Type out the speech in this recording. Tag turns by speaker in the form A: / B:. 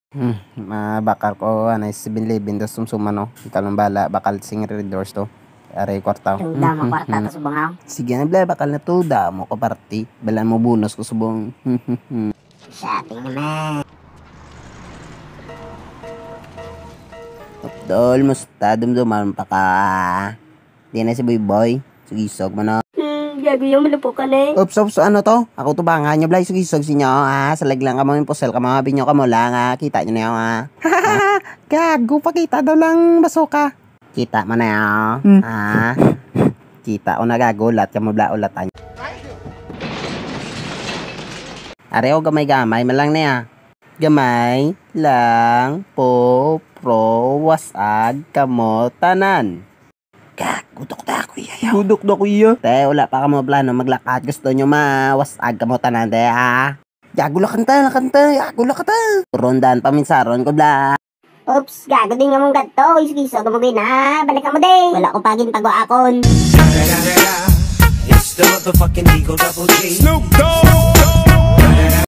A: Mabakal ko anay 7-Eleven dos sumsuma no. Ikaw lang bala bakal sing doors to. Aray kwarta.
B: Tuda mo kwarta to subong ha.
A: Sige na bla bakal na to damo ko party. Balan mo bonus ko subong.
B: Shopping naman.
A: Dol musta dumduman pa ka. Di na si boy boy. Sugisog mo na.
B: Gago yung malupo ka na eh.
A: Ops, ano to? Ako to ba nga nyo, blay, sugisog sinyo, salag lang ka mo yung pusel ka mga binyo ka mo lang, kita nyo na yun, Gago, pakita daw lang basoka. Kita mo na yun, kita o nagagulat ka mo bla ulatan. Areo gamay-gamay, malang na ya. Gamay lang po pro wasag kamo tanan. Gudok na kuya. Gudok na kuya. Te, wala pa ka mo plano maglakad. Gusto nyo mawasag ka mo tanan, te, Gago lakanta. Gago lakanta. Rondan paminsaron ko, bla.
B: Oops, gago din nga mong gadto. Iskiso ka mo gina. Balik ka mo din. Wala ko pagin pag-aakon.
C: It's the motherfucking Eagle Double G. Snoop Dogg.